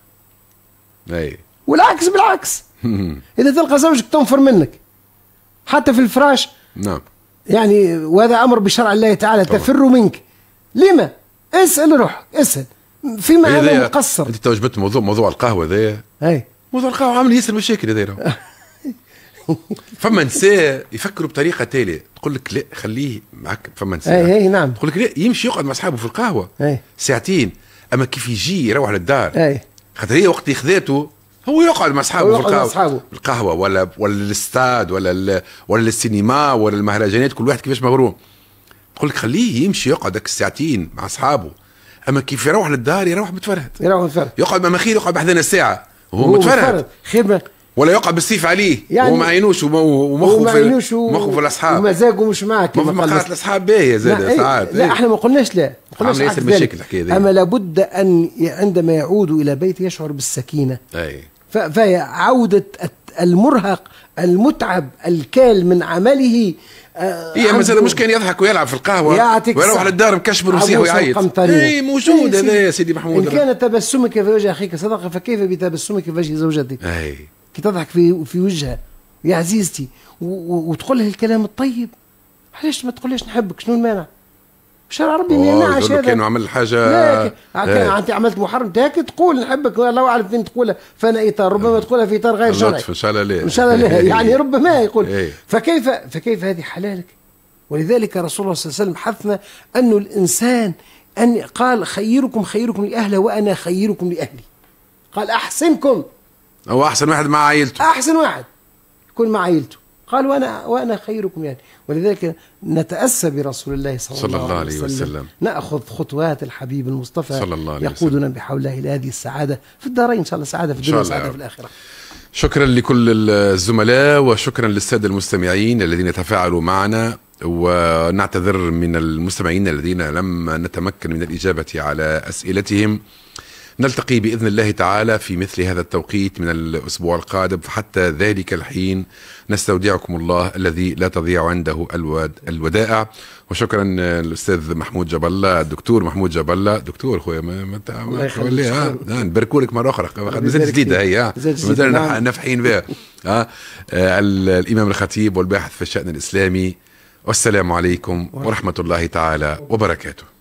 والعكس بالعكس. إذا تلقى زوجك تنفر منك حتى في الفراش.
نعم.
يعني وهذا أمر بشرع الله تعالى، تفر منك. لما؟ اسأل روحك، اسأل فيما أنا مقصر.
أنت توجبت موضوع القهوة ذا. موضوع القهوة عامل ياسر مشاكل هذا. فما نساء يفكروا بطريقة تالية، تقول لك لا خليه معك. فما نساء
نعم
تقول لك لا يمشي يقعد مع أصحابه في القهوة ساعتين، أما كيف يجي يروح للدار خاطر هي وقت خذاته هو يقعد مع أصحابه في القهوة ولا الاستاد ولا السينما ولا المهرجانات، كل واحد كيفاش مغروم. تقول لك خليه يمشي يقعد الساعتين مع أصحابه، أما كيف يروح للدار يروح متفرهد، يقعد مع مخير، يقعد بحذنا الساعة وهو متفرهد
خدمة،
ولا يقعد بالسيف عليه يعني وما عينوش ومخه في الاصحاب
ومزاجه مش معك
كما قالت الاصحاب باهيه زاد ساعات.
لا احنا ما قلناش لا، ما قلناش
المشاكل الحكايه دي،
اما لابد ان عندما يعود الى بيته يشعر بالسكينه. فهي عوده المرهق المتعب الكال من عمله.
هي مثلا مش كان يضحك ويلعب في القهوه ويروح للدار مكشبر ويصيح ويعيط.
اي
موجود هذا يا سيدي محمود.
ان كان تبسمك في وجه اخيك صدقه فكيف بتبسمك في وجه زوجتك؟ كي تضحك في وجهها يا عزيزتي وتقول له الكلام الطيب، علاش ما تقوليش نحبك؟ شنو المانع؟ شرع ربي ما يمنعش هذا.
كانوا عمل حاجه
انت عملت محرم تاكد تقول نحبك، الله اعلم فين تقولها، فانا اطار ربما تقولها في اطار غير شرعي.
ان شاء الله لا،
ان شاء الله لا يعني ربما يقول فكيف هذه حلالك؟ ولذلك رسول الله صلى الله عليه وسلم حثنا انه الانسان ان قال خيركم لاهله وانا خيركم لاهلي. قال احسنكم،
هو احسن واحد مع عائلته،
احسن واحد يكون مع عائلته. قال وانا خيركم يعني. ولذلك نتاسى برسول الله صلى الله عليه وسلم، ناخذ خطوات الحبيب المصطفى صلى الله عليه وسلم يقودنا بحول الله الى هذه السعاده في الدارين ان شاء الله، سعاده في الدنيا وسعاده في الاخره.
شكرا لكل الزملاء وشكرا للساده المستمعين الذين تفاعلوا معنا ونعتذر من المستمعين الذين لم نتمكن من الإجابة على أسئلتهم. نلتقي بإذن الله تعالى في مثل هذا التوقيت من الأسبوع القادم، فحتى ذلك الحين نستودعكم الله الذي لا تضيع عنده الودائع. وشكرا الأستاذ محمود جاب الله، الدكتور محمود جاب الله. دكتور خويا ما نباركولك مرة أخرى، مازال جديدة هي، مازال نافحين بها. الإمام الخطيب والباحث في الشأن الإسلامي. والسلام عليكم ورحمة الله تعالى وبركاته.